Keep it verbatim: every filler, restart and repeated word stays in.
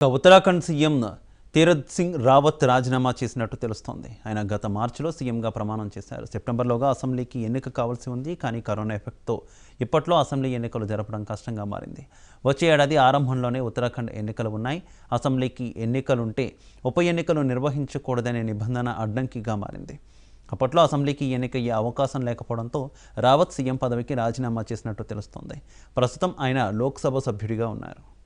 Uttarakhand CM Tirath Singh Rawat రాజీనామా చేసినట్టు తెలుస్తోంది. ఆయన గత మార్చిలో సీఎంగా ప్రమాణం చేశారు. సెప్టెంబర్లోగా అసెంబ్లీకి ఎన్నిక కావాల్సి ఉంది. కానీ కరోనా ఎఫెక్ట్తో ఇప్పట్లో అసెంబ్లీ ఎన్నికలు జరపడం కష్టంగా మారింది. వచ్చే ఏడాది ఆరంభంలోనే ఉత్తరాఖండ్ ఎన్నికలు ఉన్నాయి. అసెంబ్లీకి ఎన్నికలుంటే ఉప ఎన్నికలు నిర్వహించకూడదనే నిబంధన అడ్డంకిగా మారింది. అప్పట్లో అసెంబ్లీకి ఎన్నికయ్యే అవకాశం లేకపోవడంతో రావత్ సీఎం పదవికి రాజీనామా చేసినట్టు తెలుస్తోంది. ప్రస్తుతం ఆయన లోక్సభ సభ్యుడిగా ఉన్నారు.